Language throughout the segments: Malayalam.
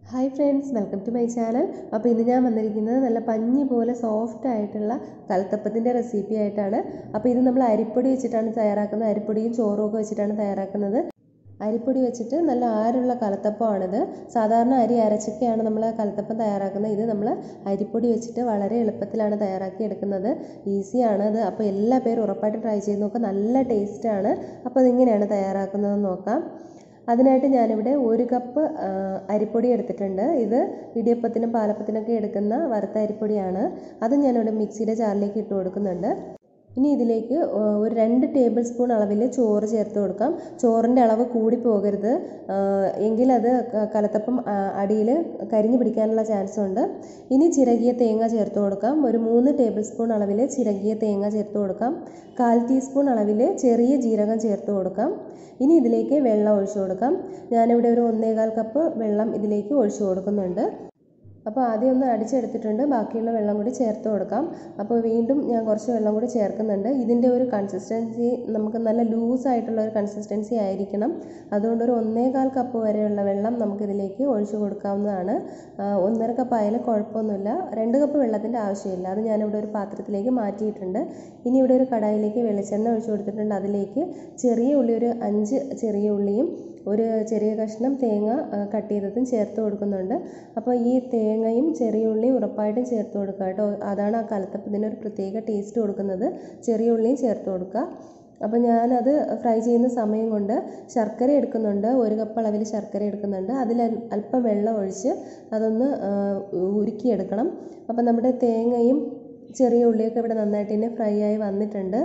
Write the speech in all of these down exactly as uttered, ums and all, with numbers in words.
Hi friends, welcome to my channel. അപ്പോൾ ഇന്ന് ഞാൻ വന്നിരിക്കുന്നത് നല്ല പഞ്ഞി പോലെ സോഫ്റ്റ് ആയിട്ടുള്ള കൽത്തപ്പത്തിൻ്റെ റെസിപ്പി ആയിട്ടാണ്. അപ്പോൾ ഇത് നമ്മൾ അരിപ്പൊടി വെച്ചിട്ടാണ് തയ്യാറാക്കുന്നത്. അരിപ്പൊടിയും ചോറും ഒക്കെ വെച്ചിട്ടാണ് തയ്യാറാക്കുന്നത്. അരിപ്പൊടി വെച്ചിട്ട് നല്ല ആരുള്ള കലത്തപ്പമാണിത്. സാധാരണ അരി അരച്ചൊക്കെയാണ് നമ്മൾ കലത്തപ്പം തയ്യാറാക്കുന്നത്. ഇത് നമ്മൾ അരിപ്പൊടി വെച്ചിട്ട് വളരെ എളുപ്പത്തിലാണ് തയ്യാറാക്കി എടുക്കുന്നത്. ഈസിയാണ് അത്. അപ്പോൾ എല്ലാ പേരും ഉറപ്പായിട്ട് ട്രൈ ചെയ്ത് നോക്കുക. നല്ല ടേസ്റ്റാണ്. അപ്പോൾ അതിങ്ങനെയാണ് തയ്യാറാക്കുന്നതെന്ന് നോക്കാം. അതിനായിട്ട് ഞാനിവിടെ ഒരു കപ്പ് അരിപ്പൊടി എടുത്തിട്ടുണ്ട്. ഇത് ഇടിയപ്പത്തിനും പാലപ്പത്തിനൊക്കെ എടുക്കുന്ന വറുത്ത അരിപ്പൊടിയാണ്. അത് ഞാനിവിടെ മിക്സിയുടെ ജാറിലേക്ക് ഇട്ട് കൊടുക്കുന്നുണ്ട്. ഇനി ഇതിലേക്ക് ഒരു രണ്ട് ടേബിൾ സ്പൂൺ അളവിൽ ചോറ് ചേർത്ത് കൊടുക്കാം. ചോറിൻ്റെ അളവ് കൂടി പോകരുത്, എങ്കിലത് കലത്തപ്പം അടിയിൽ കരിഞ്ഞു പിടിക്കാനുള്ള ചാൻസ് ഉണ്ട്. ഇനി ചിരകിയ തേങ്ങ ചേർത്ത് കൊടുക്കാം. ഒരു മൂന്ന് ടേബിൾ സ്പൂൺ അളവിൽ ചിരകിയ തേങ്ങ ചേർത്ത് കൊടുക്കാം. കാൽ ടീസ്പൂൺ അളവിൽ ചെറിയ ജീരകം ചേർത്ത് കൊടുക്കാം. ഇനി ഇതിലേക്ക് വെള്ളം ഒഴിച്ചു കൊടുക്കാം. ഞാനിവിടെ ഒരു ഒന്നേകാൽ കപ്പ് വെള്ളം ഇതിലേക്ക് ഒഴിച്ചു കൊടുക്കുന്നുണ്ട്. അപ്പോൾ ആദ്യം ഒന്ന് അടിച്ചെടുത്തിട്ടുണ്ട്, ബാക്കിയുള്ള വെള്ളം കൂടി ചേർത്ത് കൊടുക്കാം. അപ്പോൾ വീണ്ടും ഞാൻ കുറച്ച് വെള്ളം കൂടി ചേർക്കുന്നുണ്ട്. ഇതിൻ്റെ ഒരു കൺസിസ്റ്റൻസി നമുക്ക് നല്ല ലൂസായിട്ടുള്ള ഒരു കൺസിസ്റ്റൻസി ആയിരിക്കണം. അതുകൊണ്ട് ഒരു ഒന്നേകാൽ കപ്പ് വരെയുള്ള വെള്ളം നമുക്കിതിലേക്ക് ഒഴിച്ചു കൊടുക്കാവുന്നതാണ്. ഒന്നര കപ്പ് ആയാലും കുഴപ്പമൊന്നുമില്ല. രണ്ട് കപ്പ് വെള്ളത്തിൻ്റെ ആവശ്യമില്ല. അത് ഞാനിവിടെ ഒരു പാത്രത്തിലേക്ക് മാറ്റിയിട്ടുണ്ട്. ഇനി ഇവിടെ ഒരു കടായിലേക്ക് വെളിച്ചെണ്ണ ഒഴിച്ചു കൊടുത്തിട്ടുണ്ട്. അതിലേക്ക് ചെറിയ ഉള്ളി, ഒരു അഞ്ച് ചെറിയ ഉള്ളിയും ഒരു ചെറിയ കഷ്ണം തേങ്ങ കട്ട് ചെയ്തതും ചേർത്ത് കൊടുക്കുന്നുണ്ട്. അപ്പോൾ ഈ തേങ്ങയും ചെറിയ ഉള്ളിയും ഉറപ്പായിട്ടും ചേർത്ത് കൊടുക്കുക കേട്ടോ. അതാണ് ആ കലത്തപ്പത്തിന് ഒരു പ്രത്യേക ടേസ്റ്റ് കൊടുക്കുന്നത്. ചെറിയ ഉള്ളിയും ചേർത്ത് കൊടുക്കുക. അപ്പോൾ ഞാനത് ഫ്രൈ ചെയ്യുന്ന സമയം കൊണ്ട് ശർക്കര എടുക്കുന്നുണ്ട്. ഒരു കപ്പ് അളവിൽ ശർക്കര എടുക്കുന്നുണ്ട്. അതിൽ അല്പം വെള്ളം ഒഴിച്ച് അതൊന്ന് ഉരുക്കിയെടുക്കണം. അപ്പോൾ നമ്മുടെ തേങ്ങയും ചെറിയ ഉള്ളിയൊക്കെ ഇവിടെ നന്നായിട്ട് തന്നെ ഫ്രൈ ആയി വന്നിട്ടുണ്ട്.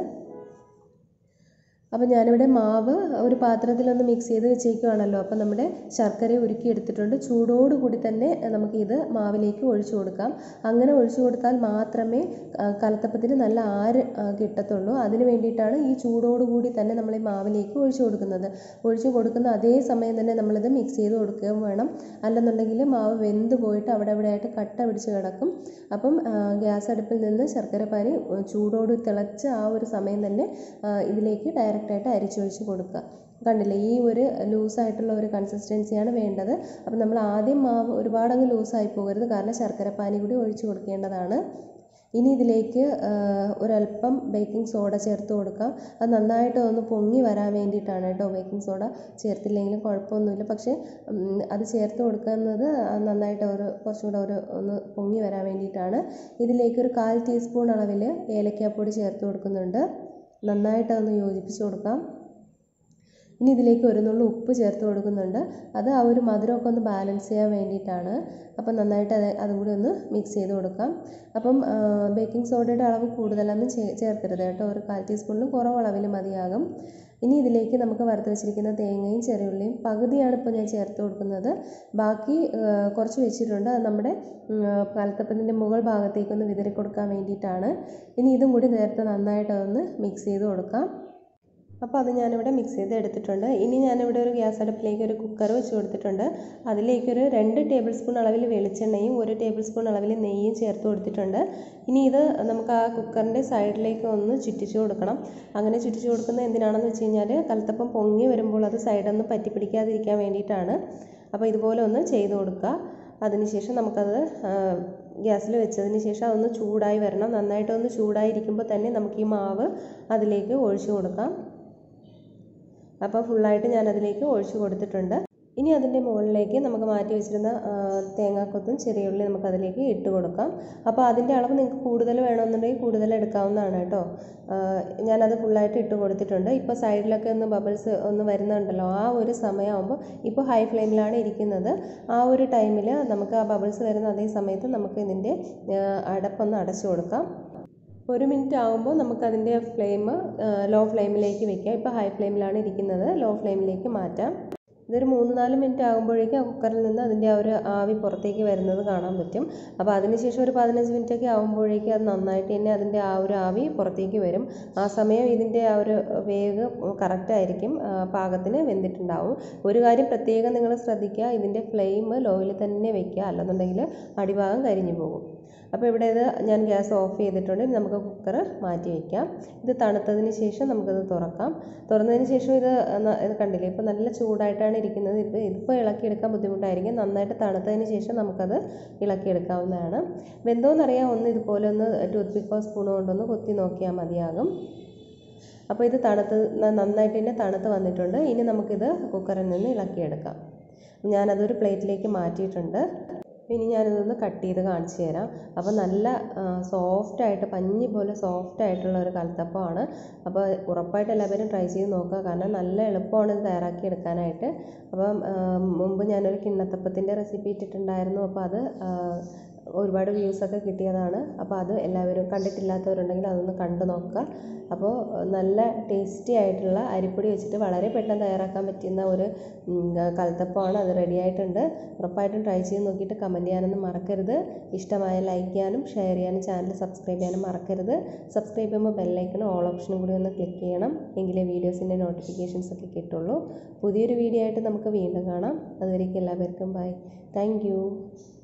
അപ്പോൾ ഞാനിവിടെ മാവ് ഒരു പാത്രത്തിലൊന്ന് മിക്സ് ചെയ്ത് വെച്ചേക്കുവാണല്ലോ. അപ്പോൾ നമ്മുടെ ശർക്കര ഉരുക്കി എടുത്തിട്ടുണ്ട്. ചൂടോടുകൂടി തന്നെ നമുക്കിത് മാവിലേക്ക് ഒഴിച്ചു കൊടുക്കാം. അങ്ങനെ ഒഴിച്ചു കൊടുത്താൽ മാത്രമേ കലത്തപ്പത്തിന് നല്ല ആര് കിട്ടത്തുള്ളൂ. അതിന് വേണ്ടിയിട്ടാണ് ഈ ചൂടോടുകൂടി തന്നെ നമ്മൾ ഈ മാവിലേക്ക് ഒഴിച്ചു കൊടുക്കുന്നത്. ഒഴിച്ചു കൊടുക്കുന്ന അതേ സമയം തന്നെ നമ്മളിത് മിക്സ് ചെയ്ത് കൊടുക്കുകയും വേണം. അല്ലെന്നുണ്ടെങ്കിൽ മാവ് വെന്ത് പോയിട്ട് അവിടെ അവിടെ ആയിട്ട് കട്ട പിടിച്ച് കിടക്കും. അപ്പം ഗ്യാസ് അടുപ്പിൽ നിന്ന് ശർക്കര പാനി ചൂടോട് തിളച്ച് ആ ഒരു സമയം തന്നെ ഇതിലേക്ക് ഡയറക്റ്റ് ആയിട്ട് അരിച്ചൊഴിച്ച് കൊടുക്കുക. കണ്ടില്ലേ, ഈ ഒരു ലൂസായിട്ടുള്ള ഒരു കൺസിസ്റ്റൻസിയാണ് വേണ്ടത്. അപ്പം നമ്മൾ ആദ്യം മാവ് ഒരുപാടങ്ങ് ലൂസായി പോകരുത്, കാരണം ശർക്കര പാനി കൂടി ഒഴിച്ച് കൊടുക്കേണ്ടതാണ്. ഇനി ഇതിലേക്ക് ഒരല്പം ബേക്കിംഗ് സോഡ ചേർത്ത് കൊടുക്കാം. അത് നന്നായിട്ട് ഒന്ന് പൊങ്ങി വരാൻ വേണ്ടിയിട്ടാണ് കേട്ടോ. ബേക്കിംഗ് സോഡ ചേർത്തില്ലെങ്കിലും കുഴപ്പമൊന്നുമില്ല, പക്ഷേ അത് ചേർത്ത് കൊടുക്കുന്നത് നന്നായിട്ട് ഒരു കുറച്ചും കൂടെ ഒരു ഒന്ന് പൊങ്ങി വരാൻ വേണ്ടിയിട്ടാണ്. ഇതിലേക്ക് ഒരു കാൽ ടീസ്പൂൺ അളവിൽ ഏലക്കാപ്പൊടി ചേർത്ത് കൊടുക്കുന്നുണ്ട്. നന്നായിട്ട് അതൊന്ന് യോജിപ്പിച്ച് കൊടുക്കാം. ഇനി ഇതിലേക്ക് ഒരു നുള്ളു ഉപ്പ് ചേർത്ത് കൊടുക്കുന്നുണ്ട്. അത് ആ ഒരു മധുരമൊക്കെ ഒന്ന് ബാലൻസ് ചെയ്യാൻ വേണ്ടിയിട്ടാണ്. അപ്പം നന്നായിട്ട് അത് അതും കൂടി ഒന്ന് മിക്സ് ചെയ്ത് കൊടുക്കാം. അപ്പം ബേക്കിംഗ് സോഡയുടെ അളവ് കൂടുതലൊന്നും ചേർക്കരുത് കേട്ടോ. ഒരു കാൽ ടീസ്പൂണിലും കുറവ് അളവിൽ മതിയാകും. ഇനി ഇതിലേക്ക് നമുക്ക് വറുത്ത് വെച്ചിരിക്കുന്ന തേങ്ങയും ചെറിയുള്ളിയും പകുതിയാണ് ഇപ്പോൾ ഞാൻ ചേർത്ത് കൊടുക്കുന്നത്. ബാക്കി കുറച്ച് വെച്ചിട്ടുണ്ട്. അത് നമ്മുടെ കലത്തപ്പത്തിൻ്റെ മുകൾ ഭാഗത്തേക്കൊന്ന് വിതറി കൊടുക്കാൻ വേണ്ടിയിട്ടാണ്. ഇനി ഇതും കൂടി നേരത്തെ നന്നായിട്ട് അതൊന്ന് മിക്സ് ചെയ്ത് കൊടുക്കാം. അപ്പോൾ അത് ഞാനിവിടെ മിക്സ് ചെയ്ത് എടുത്തിട്ടുണ്ട്. ഇനി ഞാനിവിടെ ഒരു ഗ്യാസ് അടുപ്പിലേക്ക് ഒരു കുക്കർ വെച്ച് കൊടുത്തിട്ടുണ്ട്. അതിലേക്കൊരു രണ്ട് ടേബിൾ സ്പൂൺ അളവിൽ വെളിച്ചെണ്ണയും ഒരു ടേബിൾ സ്പൂൺ അളവിൽ നെയ്യും ചേർത്ത് കൊടുത്തിട്ടുണ്ട്. ഇനി ഇത് നമുക്ക് ആ കുക്കറിൻ്റെ സൈഡിലേക്ക് ഒന്ന് ചുറ്റിച്ച് കൊടുക്കണം. അങ്ങനെ ചുറ്റിച്ച് കൊടുക്കുന്നത് എന്തിനാണെന്ന് വെച്ച് കഴിഞ്ഞാൽ കലത്തപ്പം പൊങ്ങി വരുമ്പോൾ അത് സൈഡൊന്നും പറ്റി പിടിക്കാതിരിക്കാൻ വേണ്ടിയിട്ടാണ്. അപ്പോൾ ഇതുപോലെ ഒന്ന് ചെയ്ത് കൊടുക്കുക. അതിനുശേഷം നമുക്കത് ഗ്യാസിൽ വെച്ചതിന് ശേഷം അതൊന്ന് ചൂടായി വരണം. നന്നായിട്ടൊന്ന് ചൂടായിരിക്കുമ്പോൾ തന്നെ നമുക്ക് ഈ മാവ് അതിലേക്ക് ഒഴിച്ചു കൊടുക്കാം. അപ്പോൾ ഫുള്ളായിട്ട് ഞാൻ അതിലേക്ക് ഒഴിച്ചു കൊടുത്തിട്ടുണ്ട്. ഇനി അതിൻ്റെ മുകളിലേക്ക് നമുക്ക് മാറ്റി വെച്ചിരുന്ന തേങ്ങാക്കൊത്തും ചെറിയുള്ളി നമുക്കതിലേക്ക് ഇട്ട് കൊടുക്കാം. അപ്പോൾ അതിൻ്റെ അളവ് നിങ്ങൾക്ക് കൂടുതൽ വേണമെന്നുണ്ടെങ്കിൽ കൂടുതൽ എടുക്കാവുന്നതാണ് കേട്ടോ. ഞാനത് ഫുള്ളായിട്ട് ഇട്ട് കൊടുത്തിട്ടുണ്ട്. ഇപ്പോൾ സൈഡിലൊക്കെ ഒന്ന് ബബിൾസ് ഒന്ന് വരുന്നുണ്ടല്ലോ, ആ ഒരു സമയമാകുമ്പോൾ ഇപ്പോൾ ഹൈ ഫ്ലെയിമിലാണ് ഇരിക്കുന്നത്. ആ ഒരു ടൈമിൽ നമുക്ക് ആ ബബിൾസ് വരുന്ന അതേ സമയത്ത് നമുക്ക് ഇതിൻ്റെ അടപ്പൊന്ന് അടച്ചു കൊടുക്കാം. ഒരു മിനിറ്റ് ആകുമ്പോൾ നമുക്കതിൻ്റെ ഫ്ലെയിം ലോ ഫ്ലെയിമിലേക്ക് വെക്കാം. ഇപ്പോൾ ഹൈ ഫ്ലെയിമിലാണ് ഇരിക്കുന്നത്, ലോ ഫ്ലെയിമിലേക്ക് മാറ്റാം. ഇതൊരു മൂന്ന് നാല് മിനിറ്റ് ആകുമ്പോഴേക്കും ആ കുക്കറിൽ നിന്ന് അതിൻ്റെ ആ ഒരു ആവി പുറത്തേക്ക് വരുന്നത് കാണാൻ പറ്റും. അപ്പോൾ അതിനുശേഷം ഒരു പതിനഞ്ച് മിനിറ്റൊക്കെ ആകുമ്പോഴേക്കും അത് നന്നായിട്ട് തന്നെ അതിൻ്റെ ആ ഒരു ആവി പുറത്തേക്ക് വരും. ആ സമയം ഇതിൻ്റെ ആ ഒരു വേവ് കറക്റ്റായിരിക്കും, പാകത്തിന് വെന്തിട്ടുണ്ടാവും. ഒരു കാര്യം പ്രത്യേകം നിങ്ങൾ ശ്രദ്ധിക്കുക, ഇതിൻ്റെ ഫ്ലെയിം ലോയിൽ തന്നെ വെക്കുക, അല്ലെന്നുണ്ടെങ്കിൽ അടിഭാഗം കരിഞ്ഞു പോകും. അപ്പോൾ ഇവിടെ ഇത് ഞാൻ ഗ്യാസ് ഓഫ് ചെയ്തിട്ടുണ്ട്. നമുക്ക് കുക്കർ മാറ്റി വയ്ക്കാം. ഇത് തണുത്തതിന് ശേഷം നമുക്കത് തുറക്കാം. തുറന്നതിന് ശേഷം ഇത് ഇത് കണ്ടില്ലേ, ഇപ്പോൾ നല്ല ചൂടായിട്ടാണ് രീതിയിലാണ് ഇരിക്കുന്നത്. ഇപ്പോൾ ഇതിപ്പോൾ ഇളക്കിയെടുക്കാൻ ബുദ്ധിമുട്ടായിരിക്കും. നന്നായിട്ട് തണുത്തതിന് ശേഷം നമുക്കത് ഇളക്കിയെടുക്കാവുന്നതാണ്. വെന്തോന്നറിയാൻ ഒന്ന് ഇതുപോലെ ഒന്ന് ടൂത്ത് പിക്കോ സ്പൂണോ കൊണ്ടൊന്ന് കുത്തി നോക്കിയാൽ മതിയാകും. അപ്പോൾ ഇത് തണുത്ത് നന്നായിട്ട് തന്നെ തണുത്ത് വന്നിട്ടുണ്ട്. ഇനി നമുക്കിത് കുക്കറിൽ നിന്ന് ഇളക്കിയെടുക്കാം. ഞാനതൊരു പ്ലേറ്റിലേക്ക് മാറ്റിയിട്ടുണ്ട്. ഇനി ഞാനിതൊന്ന് കട്ട് ചെയ്ത് കാണിച്ചു തരാം. അപ്പോൾ നല്ല സോഫ്റ്റായിട്ട് പഞ്ഞി പോലെ സോഫ്റ്റായിട്ടുള്ള ഒരു കലത്തപ്പമാണ്. അപ്പോൾ ഉറപ്പായിട്ട് എല്ലാവരും ട്രൈ ചെയ്ത് നോക്കുക. കാരണം നല്ല എളുപ്പമാണ് ഇത് തയ്യാറാക്കി എടുക്കാനായിട്ട്. അപ്പം മുമ്പ് ഞാനൊരു കിണ്ണത്തപ്പത്തിൻ്റെ റെസിപ്പി ഇട്ടിട്ടുണ്ടായിരുന്നു. അപ്പോൾ അത് ഒരുപാട് വ്യൂസൊക്കെ കിട്ടിയതാണ്. അപ്പോൾ അത് എല്ലാവരും കണ്ടിട്ടില്ലാത്തവരുണ്ടെങ്കിൽ അതൊന്ന് കണ്ടു നോക്കുക. അപ്പോൾ നല്ല ടേസ്റ്റി ആയിട്ടുള്ള അരിപ്പൊടി വെച്ചിട്ട് വളരെ പെട്ടെന്ന് തയ്യാറാക്കാൻ പറ്റുന്ന ഒരു കലത്തപ്പമാണ്. അത് റെഡി ആയിട്ടുണ്ട്. ഉറപ്പായിട്ടും ട്രൈ ചെയ്ത് നോക്കിയിട്ട് കമൻറ്റ് ചെയ്യാനൊന്നും മറക്കരുത്. ഇഷ്ടമായ ലൈക്ക് ചെയ്യാനും ഷെയർ ചെയ്യാനും ചാനൽ സബ്സ്ക്രൈബ് ചെയ്യാനും മറക്കരുത്. സബ്സ്ക്രൈബ് ചെയ്യുമ്പോൾ ബെല്ലൈക്കണും ഓൾ ഓപ്ഷനും കൂടി ഒന്ന് ക്ലിക്ക് ചെയ്യണം. എങ്കിലേ വീഡിയോസിൻ്റെ നോട്ടിഫിക്കേഷൻസ് ഒക്കെ കിട്ടുള്ളൂ. പുതിയൊരു വീഡിയോ ആയിട്ട് നമുക്ക് വീണ്ടും കാണാം. അതുവരേക്കും എല്ലാവർക്കും ബൈ. Thank you.